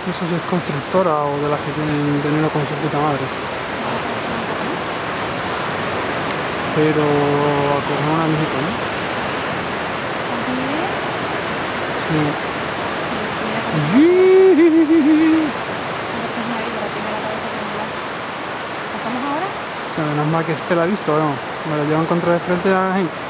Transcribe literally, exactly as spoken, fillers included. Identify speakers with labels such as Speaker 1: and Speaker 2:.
Speaker 1: No sé si es constructora o de las que tienen veneno con su puta madre. Pero acojona a mijito, ¿no? Sí.
Speaker 2: ¿Pasamos ahora?
Speaker 1: Menos mal que este la ha visto, ¿no? Me lo llevan contra de frente a ahí.